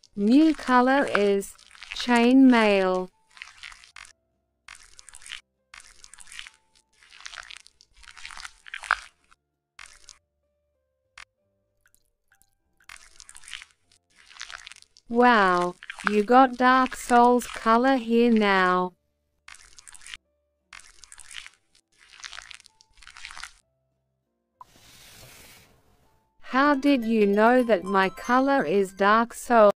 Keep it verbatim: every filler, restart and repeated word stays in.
New color is chainmail. Wow, you got Dark Souls color here now. How did you know that my color is Dark Souls?